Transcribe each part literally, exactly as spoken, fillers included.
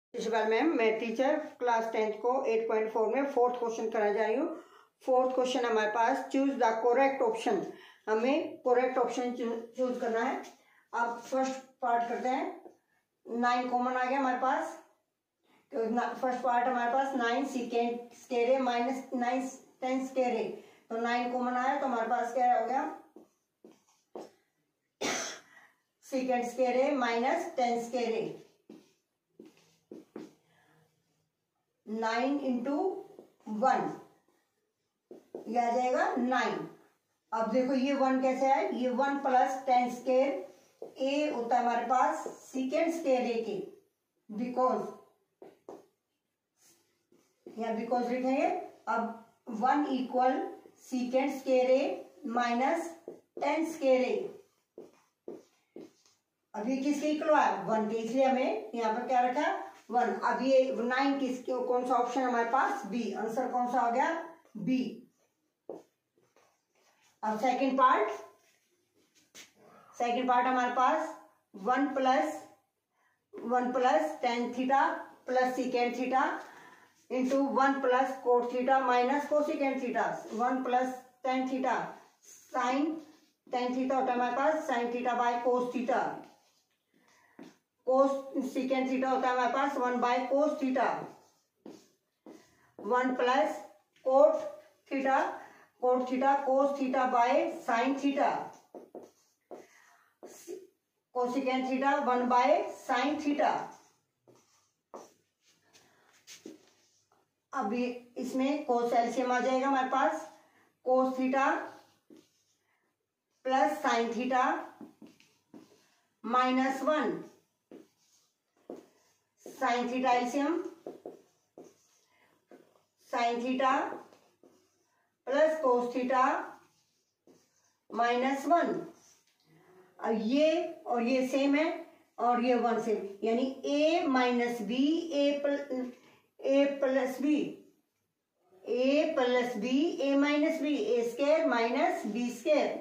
Shishupal ma'am, मैं teacher class tenth को eight point four में फोर्थ क्वेश्चन कराने जा रही हूँ। फोर्थ क्वेश्चन हमारे पास चूज द करेक्ट ऑप्शन, हमें करेक्ट ऑप्शन चूज करना है। अब फर्स्ट पार्ट करते हैं। नाइन कॉमन आ गया हमारे पास, तो फर्स्ट पार्ट हमारे पास nine secant square minus nine tan square, तो नाइन कॉमन आया तो हमारे पास क्या हो गया, secant square minus tan square. Nine into one यह आ जाएगा नाइन। अब देखो ये वन कैसे है, ये one plus tan square A होता है हमारे पास सीकेंड स्केयर ए के, बिकॉज या बिकॉज लिखेंगे। अब one equal secant square A minus tan square A. अभी किसके इक्वल है, वन के, इसलिए हमें यहाँ पर क्या रखा, वन। अब ये नाइन किस कौन सा ऑप्शन हमारे पास, बी। आंसर कौन सा हो गया, बी। अब सेकंड पार्ट, सेकंड पार्ट हमारे पास one plus one plus tan theta plus secant theta into one plus cot theta minus cosecant theta. One plus tan theta sine tan theta होता है हमारे पास sine theta by cos theta. Cos secant theta होता है हमारे पास one by cos theta. One plus cot theta cot theta cos theta by sine theta. Cosecant theta one by sine theta. अभी इसमें कोस एलसीएम आ जाएगा हमारे पास, cos theta plus sine theta minus one, sine theta LCM sine theta plus cos theta minus one. अब ये और ये सेम है और ये वन सेम, यानी A minus B A plus A plus B A plus B A minus B A square minus B square.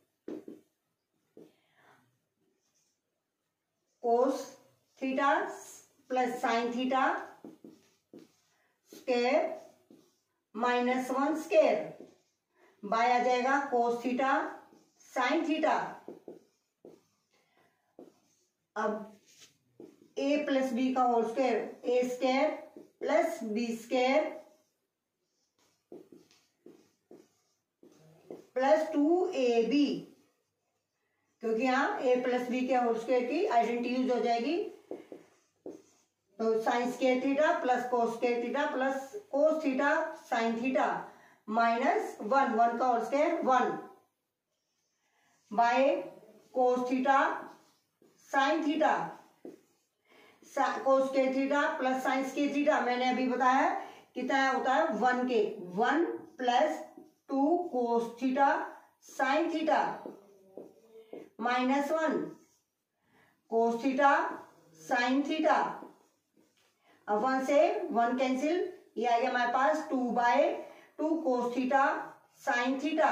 Cos theta plus sine theta square minus one square by आ जाएगा cos theta sine theta. अब A plus B का whole square, A square plus B square plus two A B, क्योंकि यहाँ A plus B के whole square की identity use हो जाएगी। तो sign square theta plus cos square theta plus cos theta sine theta minus one, one का whole square one by cos theta sine theta. Cos square theta plus sine square theta मैंने अभी बताया कितना होता है, वन के, one plus two cos theta sine theta minus one cos theta sine theta. अब one से वन कैंसिल, ये आ गया हमारे पास two by two cos theta sine theta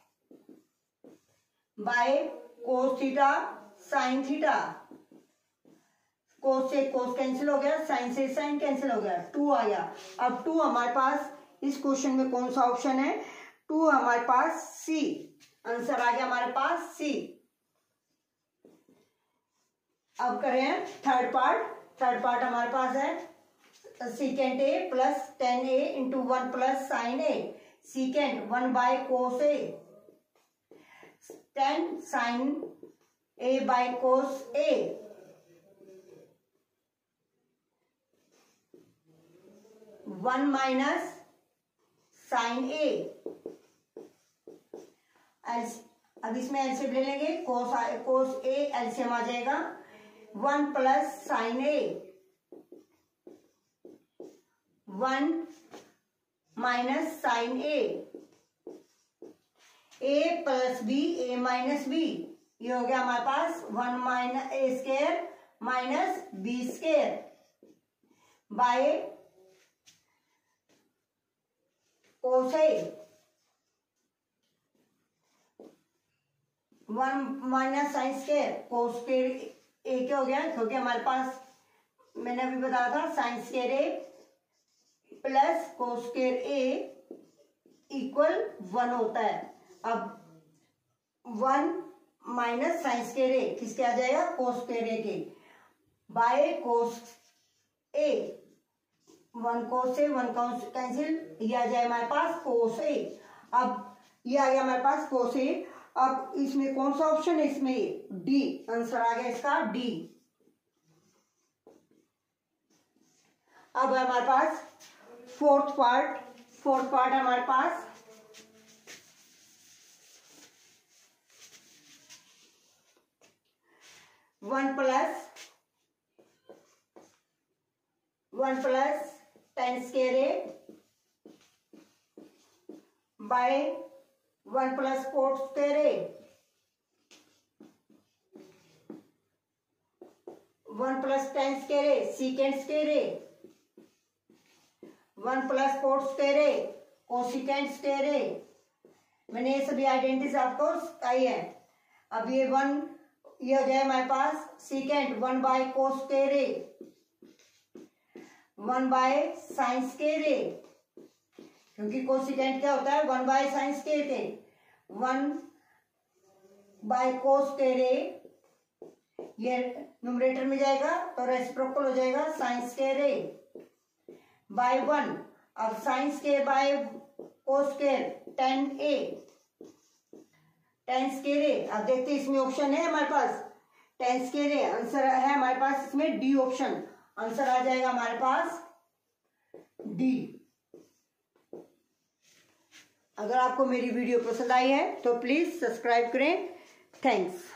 by cos theta sine theta. Cos से कोस कैंसिल हो गया, साइन से साइन कैंसिल हो गया, टू आ गया। अब टू हमारे पास इस क्वेश्चन में कौन सा ऑप्शन है, टू हमारे पास सी। आंसर आ गया हमारे पास सी। अब करें थर्ड पार्ट। थर्ड पार्ट हमारे पास है secant A plus tan A into one plus sine A, secant one by cos A, tan sine A by cos A, one minus sine A. अब इसमें एलसीएम ले लेंगे, कोस कोस ए एलसीएम आ जाएगा one plus sine A, one minus sine A, A plus B A minus B, ये हो गया हमारे पास one minus A square minus B square by cos A, one minus sine square cos square A क्या हो गया, क्योंकि हमारे पास मैंने अभी बताया था sine square A plus cos square A equal one होता है। अब one minus sine square A किसके आ जाएगा, कोस स्क्वायर ए के, by cos A, one cos A one cos cancel, ये आ जाए हमारे पास कोस ए। अब ये आ गया हमारे पास कोस ए। अब इसमें कौन सा ऑप्शन है, इसमें डी, आंसर आ गया इसका डी। अब हमारे पास फोर्थ पार्ट, फोर्थ पार्ट है हमारे पास one plus one plus tan square A by one plus fourth square A, one plus tan square A secant square A, one plus fourth square A cosecant square A. मैंने ये सभी identities आपको सिखाई है। अब ये वन, ये हो जाए हमारे पास secant one by cos square A, one by sine square A, क्योंकि कोसिकेंड क्या होता है, वन बाय साइन स्क्वायर के, one by cos square A, ये न्यूमरेटर में जाएगा तो रेसिप्रोकल हो जाएगा sine square A by one. अब sine square by cos square tan A, tan square A. अब देखते हैं इसमें ऑप्शन है हमारे पास टेन स्क्वायर ए, आंसर है हमारे पास इसमें डी ऑप्शन, आंसर आ जाएगा हमारे पास डी। अगर आपको मेरी वीडियो पसंद आई है तो प्लीज सब्सक्राइब करें। थैंक्स।